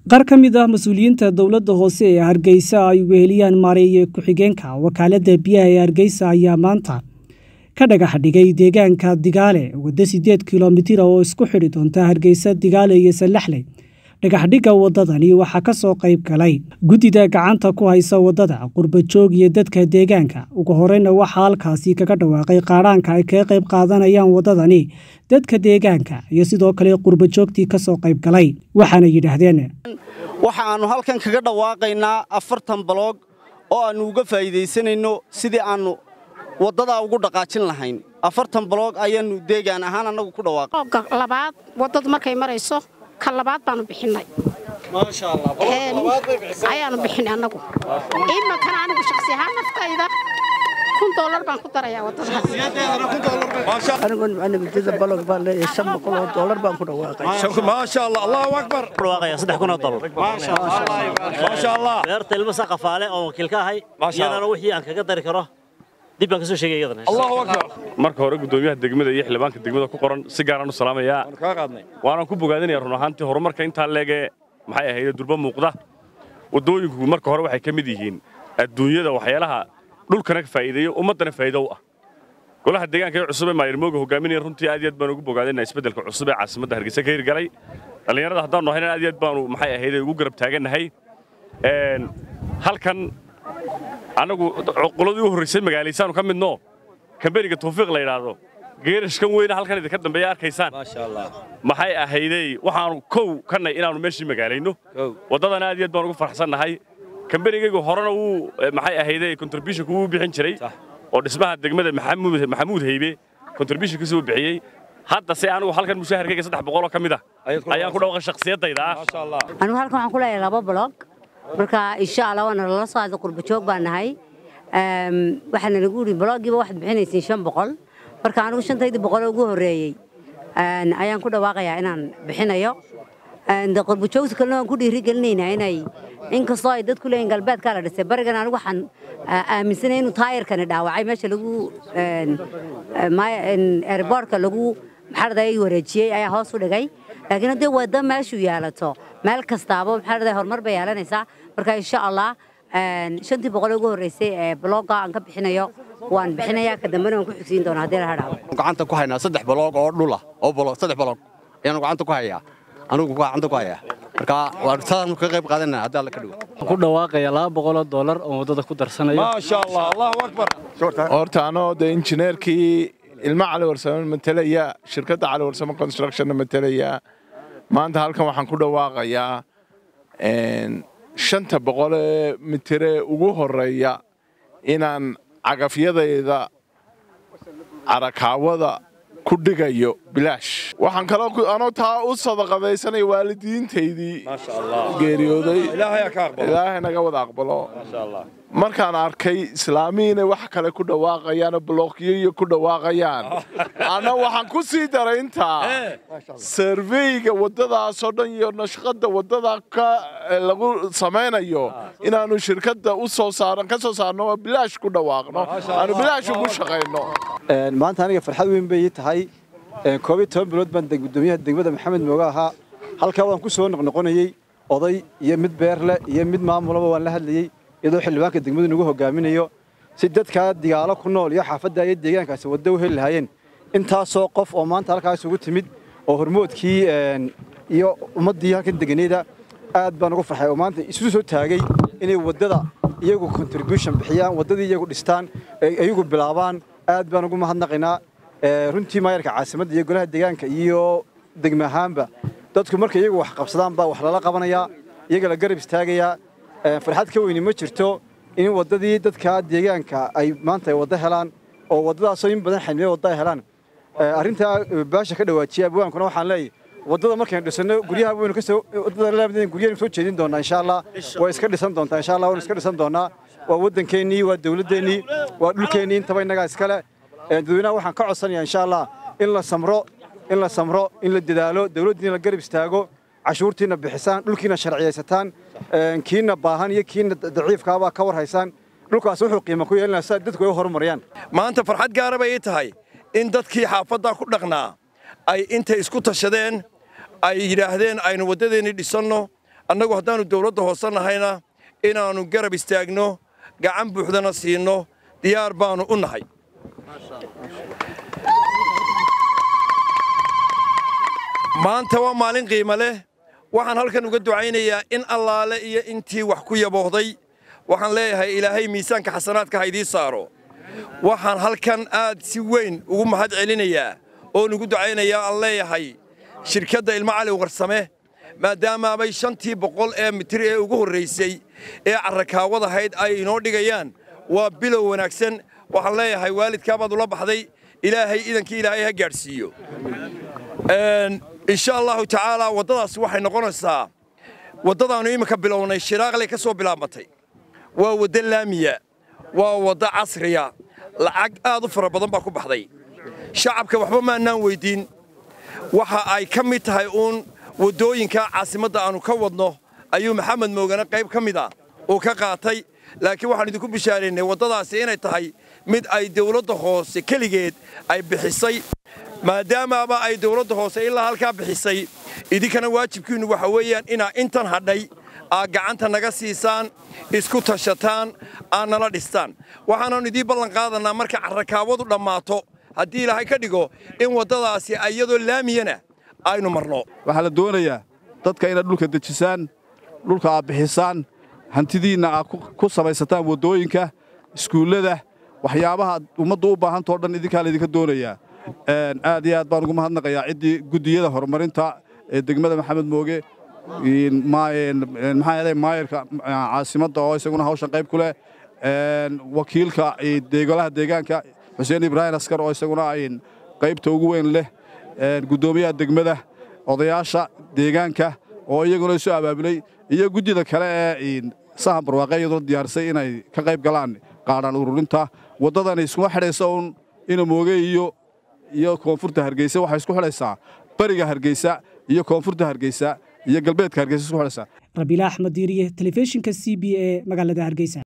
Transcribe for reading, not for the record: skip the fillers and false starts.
qaar ka mid ah mas'uuliyiinta dawladda hoose ee Hargeysa ay weheliyaan maareeye ku-xigeenka wakaaladda biyaha ee Hargeysa ayaa maanta ka dhagax dhigay deegaanka Digaale waddo 8 kiiloomitir oo isku xidhi doonta Hargeysa Digaale iyo Salaxley. dhagaxdhigga wadadani waxaa ka soo qayb galay guddida gacanta ku haysa wadada qurbajoog iyo dadka deegaanka. ugu horeyna waxaa halkaasi kaga dhawaaqay qaaraanka ay ka qayb qaadanayaan wadadani dadka deegaanka iyo sidoo kale qurbajoogtii ka soo qayb galay. waxaana yidhaahdeen waxaanu halkan kaga dhawaaqaynaa 40 baloog oo aanu uga faa'iideysanayno sidii aanu wadada ugu dhaqaajin lahayn. 40 baloog ayaanu deegaan ahaan anagu ku dhawaaqay. labaad wadada markay marayso كلابات بانو بحناي ما شاء الله ayaanu bixinay anagu ima kana anigu shakhsi ahaan naftayda $1 baan ku darayaa wadada ما شاء الله أنا بديت بلوغ بالله $500 بان كنا واقع ما شاء الله الله أكبر واقع $600 ما شاء الله ما شاء الله غيرت المساقة فعلي أو وكيلكا هاي يلا روحي أنك قدر كره dib baan ka soo sheegay iyadana Allahu akbar marka hore gudoomiyaha degmada iyo xildhibaanka degmada ku qoran si gaar ah u salaamaya waana ku bogaadinayaa run ahaantii horumarka inta leege maxay ahayd durba muuqda wadooyinku marka hore waxay ka mid yihiin adduunyada waxyaalaha dhulkana ka faa'iideeyo ummadana faa'iido u ah golaha deegaanka ee cusub ee maayirmooga hogaaminaya runtii aad iyo aad baan ugu bogaadinayaa isbeddelka cusub ee caasimadda Hargeysa ka hirgalay dhalinyarada haddaan nahay aad iyo aad baan maxay ahayd ugu garab taaganahay halkan anagu qoladii u horeysay magaaleysan ka midno kambaniga Tawfiiq la yiraahdo geerishkan weyn halkan idinka dambeeya arkaysaan ma sha Allah maxay ahaydey waxaan kow kanay inaanu meeshii magaaleyno wadadana aad iyo aad baan ugu faraxsanahay kambanigaygu horena uu maxay ahaydey contribution ku bixin jiray oo dhismaha degmada Maxamuud Haybe contribution ka soo bixiyay hadda si aanu halkan mushaharkayga 300 oo kamid ah ayaan ku dhawaaqay shakhsiyadayda ma sha Allah anu halkan waxaan ku leeyahay 2 blog marka insha Allah wana la soo qurbajoog baan nahay waxaan lagu yiri blogiba waxaad bixinaysiin 500 marka anigu 500 ugu horeeyay ayaan ku dhawaaqayaa inaan bixinayo qurbajoogta kalena aan ku dhiirigelinaynaa inay inkastoo ay dadku leeyihiin galbeedka la dhisay barigan anigu waxaan aaminsanahay inuu taayirkan dhaawacay meesha lagu airportka lagu maxarday wareejiyay ayaa hoos u dhigay laakiin hadii wada meeshu yaalato meel kastaaba maxarday horumar bay yeelanaysaa marka insha Allah 500 ugu horeysay ee blogga aan ka bixinayo waan bixinayaa ka dambana waan ku xigsiin doonaa hadii la hadhaabo gacanta ku haynaa 3 blog oo dhul ah oo blog 3 blog ayaan gacanta ku hayaa anigu gacanta ku hayaa marka waan saan ka qayb qaadanaa hadda la ka dhigo ku dhawaaqaya $200 oo wadada ku darsanayo ma sha Allah Allahu akbar horta anoo engineerkii ilma cali warsamo matalaya shirkadda cali warsamo construction matalaya maanta halkan waxaan ku dhawaaqayaa 500 mitir ugu horeeya inaan cagafyadayda arakaawada ku dhigayo bilaash waxaan kala anoo taa u sadaqadaysanay waalidiintaydii ma sha Allah geeriyooday ilaahay ka aqbalo ilaahay naga wada aqbalo ma sha Allah markaan arkay islaamiina wax kale ku dhawaaqayaan bloogyo ku dhawaaqayaan ana waxaan ku sii daray inta surveyga wadadaas oo dhan iyo nashqada wadada ka lagu sameeyo inaanu shirkadda u soo saaran ka soo saarno bilaash ku dhawaaqno aanu bilaash ugu shaqeyno maanta aniga farxad weyn bay tahay 12 bilood baan gudoomiyaha degmada Maxamed Mooga ahaa halka waan ku soo noqnoqonayay oday iyo mid beerle iyo mid maamulaba waan la hadlayay iyadoo xildhibaanka degmadu nagu hogaaminayo si dadka Digaalo ku nool iyo xaafadda ay deegaankaasi wada u heli lahaayeen intaasoo qof oo maanta halkaas ugu timid oo hormoodkii iyo ummadii halkan deganayda aad baan ugu farxay oo maanta isu soo taagay inay wadada iyagu contribution bixiyaan wadadii iyagu dhistaan iyagu bilaabaan aad baan ugu mahadnaqaynaa runtii maayarka caasimadda iyo golaha deegaanka iyo degmo ahaanba dadku marka iyagu wax qabsadaan baa wax lala qabanayaa iyaga la garab istaagayaa farxad ka weyn ma jirto in wadadii dadka deegaanka ay maanta wada helaan oo wadadaas in badan xilmiye wada helaan arinta baasha ka dhawaajiya abwaankuna waxaan leeyahay wadada markay dhisano guryaha weyn ka soo wadada laabadeen guryaha soo jeedin doona insha Allah way iska dhisan doontaa insha Allah waan iska dhisan doonaa waa wadankeennii waa dawladeennii waa dhulkeennii intaba inaga iskale dadweynaha waxaan ka codsanayaa insha Allah in la samro in la dadaalo dawladdiina la garab istaago cashuurtiina bixisaan dhulkiina sharciyeysataan kiina baahan iyo kiina daciifka ah ka war haysan dhulkaas wuxuu qiimo ku yeelanaysaa dadku ay horumariyaan maanta farxad gaar ah bay tahay in dadkii xaafadda ku dhaqnaa ay intay isku tashadeen ay yiraahdeen aynu wadadeeni dhisanno annagu haddaannu dawladda hoose nahayna inaannu garab istaagno gacan buuxdana siinno diyaar baannu u nahay maanta waa maalin qiimo leh waxaan halkan uga ducaynayaa in allaale iyo intii wax ku yaboohday waxaan leeyahay ilaahay miisaanka xasanaadka ha idii saaro waxaan halkan aad si weyn ugu mahad celinayaa oo nugu ducaynayaa aan leeyahay shirkadda Ilmo Cali Warsame maadaama ay 500 mitir ee ugu horeysay ee carrakaawada ahayd ay inoo dhigayaan waa bilow wanaagsan waxaan leeyahay waalidka baad ula baxday ilaahay idankii ilaahay ha gaarsiiyo insha Allah ta'ala wadadaas waxay noqonaysaa wadadaanu imika bilownay shiraaqley ka soo bilaabmatay waa wada laamiya waa wada casriya lacag aad u fara badan baa ku baxday shacabka waxba ma aanan weydiin waxa ay ka mid tahay wadooyinka caasimadda aanu ka wadno ayuu Maxamed Moogana qayb ka mid ah oo ka qaatay laakiin waxaan idinku bishaareynay wadadaasi inay tahay mid ay dawladda hoose kaligeed ay bixisay maadaama ay dawladda hoose ilaa halka bixisay idinkana waajibkiinu waxa weeyaan intan hadhay gacanta naga siisaan isku tashataan aanala dhistaan waxaanu idin ballan qaadanaa marka carrakaawadu dhamaato haddii ilaahay ka dhigo in wadadaasi ayadoo laamiyana aynu marno waxa la doonayaa dadka inay dhulka dejisaan dhulka aad bixisaan hantidiina aad ku samaysataan wadooyinka iskuulada waxyaabaha ummaddu u baahan tahay dhan idinka la idinka doonayaa aad iyo aad baan ugu mahadnaqayaa cidii gudiyada horumarinta ee degmada Maxamed Mooge maayarka caasimadda oo isaguna hawshan qayb ku leh wakiilka deegolaha deegaanka Xuseen Ibrahim Askar oo isaguna qaybta ugu weyn leh gudoomiyaha degmada odayaasha deegaanka oo iyaguna soo abaabulay iyo gudida kale ee sahan barwaaqeeyadoo diyaarsay inay ka qayb galaan qaadaan ururinta wadadan isku xidhaysa in Mooge iyo koonfurta Hargeysa waxa isku xidhaysaa bariga Hargeysa iyo koonfurta Hargeysa iyo galbeedka Hargeysa isku xidhaysaa Rabiila Axmed Diiriye telefishinka CBA magaalada Hargeysa